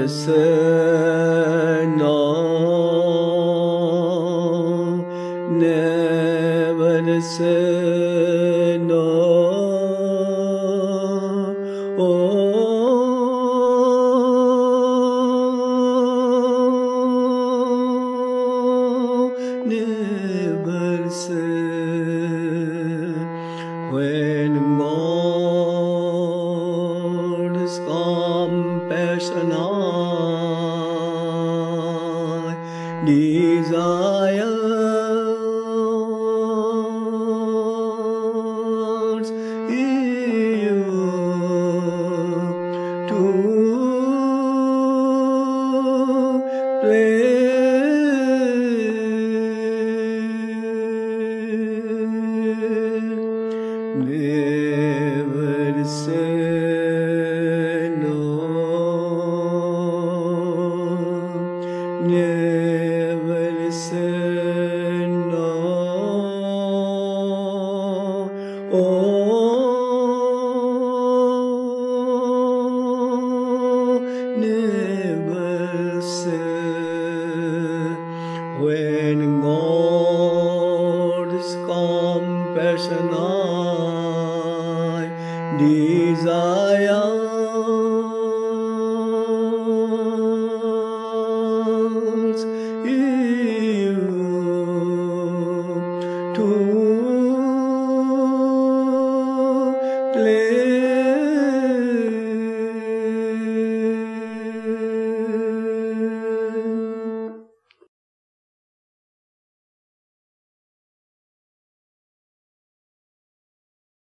say no, never say no. Oh, never say when God is compassionate, desires you to play. Never say no, never say no. Oh, never say when God is compassionate, desires you to play.